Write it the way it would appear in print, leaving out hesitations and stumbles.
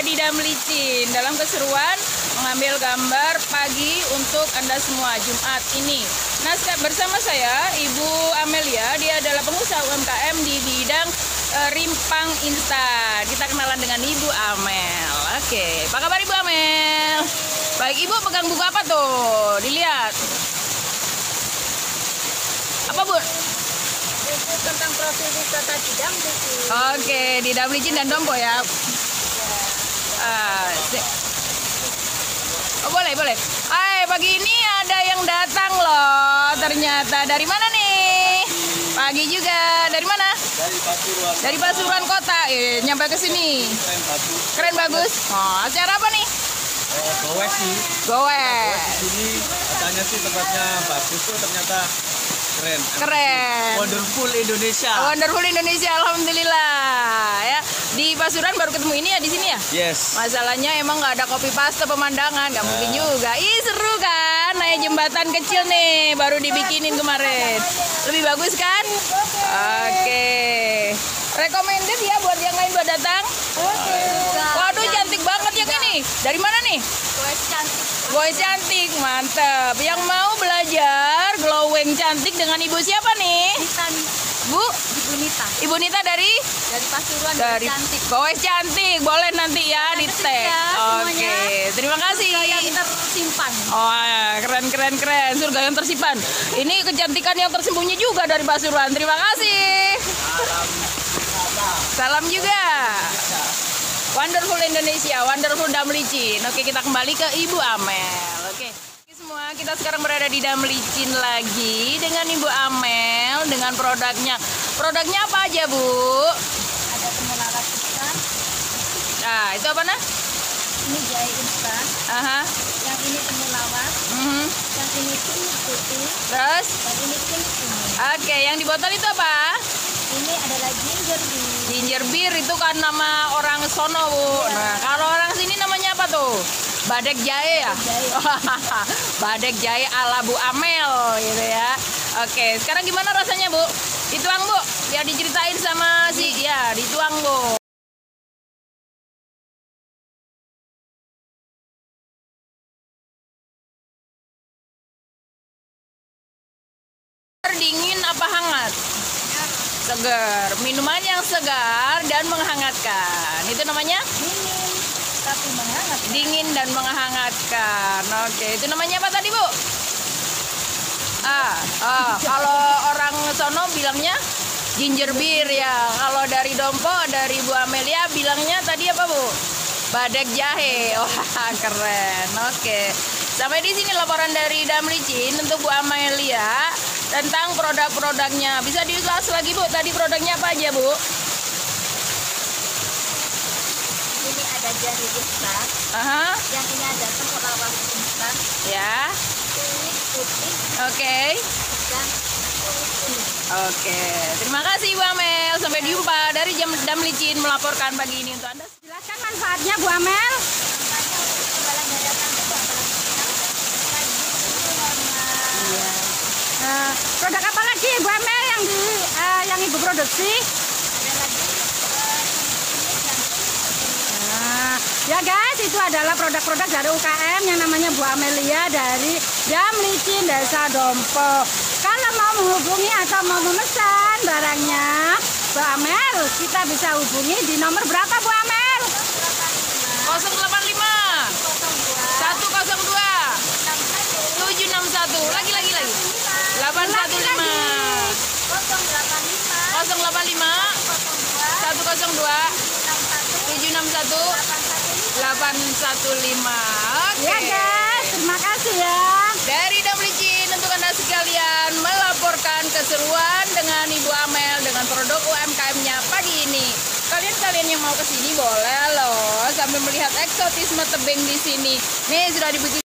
di Dam Licin dalam keseruan mengambil gambar pagi untuk Anda semua Jumat ini. Nah, bersama saya Ibu Amelia, dia adalah pengusaha UMKM di bidang rimpang instan. Kita kenalan dengan Ibu Amel. Oke, apa kabar Ibu Amel? Baik, Ibu pegang buku apa tuh? Dilihat. Apa, Bu? Tentang profil wisata di Dam Licin. Oke, di Dam Licin dan Dompo ya. Oh, boleh. Hai, pagi ini ada yang datang loh. Ternyata dari mana nih? Pagi juga. Dari mana? Dari Pasuruan Kota. Nyampe ke sini. Keren bagus. Oh, acara apa nih? Goes sih. Goes. Ini katanya sih tempatnya bagus tuh, ternyata keren. Wonderful Indonesia. Wonderful Indonesia, alhamdulillah ya. Di Pasuruan baru ketemu ini ya di sini ya? Yes. Masalahnya emang nggak ada kopi paste pemandangan, nggak mungkin juga. Ih, seru kan? Naik jembatan kecil nih, baru dibikinin kemarin. Lebih bagus kan? Oke. Recommended ya buat yang lain buat datang. Waduh, cantik banget yang ini. Dari mana nih? Goes cantik, mantep. Yang mau belajar glowing cantik dengan ibu siapa nih? Bu? Ibu Nita. Ibu Nita dari Pasuruan. dari Cantik. Goes cantik, boleh nanti ya di tag. Oke, terima kasih. Yang tersimpan. Oh, keren. Surga yang tersimpan. Ini kecantikan yang tersembunyi juga dari Pasuruan. Terima kasih. Salam juga. Wonderful Indonesia, wonderful Dam Licin. Oke, kita kembali ke Ibu Amel. Oke, semua kita sekarang berada di Dam Licin lagi dengan Ibu Amel dengan produknya. Produknya apa aja, Bu? Ada temulawak instan. Nah, itu apa nah? Ini jahe instan. Aha. Yang ini temulawak. Yang ini kunyit putih. Terus? Dan ini kunyit kuning. Oke, yang di botol itu apa? Ini adalah ginger beer. Ginger beer itu kan nama orang sono, Bu. Nah, kalau orang sini namanya apa tuh? Badek jahe ya? Badek jahe ala Bu Amel gitu ya. Oke, sekarang gimana rasanya, Bu? Dituang, Bu. Biar diceritain sama ya, dituang, Bu. Dingin apa hangat? Segar. Minuman yang segar dan menghangatkan. Itu namanya? Dingin tapi menghangatkan. Dingin dan menghangatkan. Oke, itu namanya apa tadi, Bu? Kalau orang sono bilangnya ginger beer ya. Kalau dari Dompo, dari Bu Amelia bilangnya tadi apa, Bu? Badek jahe. Wah, keren. Oke. Sampai di sini laporan dari Dam Licin untuk Bu Amelia tentang produk-produknya. Bisa diulas lagi, Bu. Tadi produknya apa aja, Bu? Ini ada jahe instan. Aha. Yang ini ada temulawak instan. Ya. Kunyit putih. Oke. Dan kunyit kuning. Oke. Terima kasih, Bu Amel. Sampai jumpa dari Dam Licin melaporkan pagi ini untuk Anda. Jelaskan manfaatnya, Bu Amel. Produk apa lagi, Bu Amel, yang Ibu produksi? Ya guys, itu adalah produk-produk dari UKM yang namanya Bu Amelia dari Dam Licin Desa Dompo. Kalau mau menghubungi atau mau memesan barangnya Bu Amel, kita bisa hubungi di nomor berapa, Bu Amel? 085 102 761. Lagi 815 085 102 761 815. Oke. Ya guys, terima kasih ya. Dari Dam Licin untuk Anda sekalian melaporkan keseruan dengan Ibu Amel dengan produk UMKM-nya pagi ini. Kalian yang mau ke sini boleh loh sambil melihat eksotisme tebing di sini. Nih sudah dibikin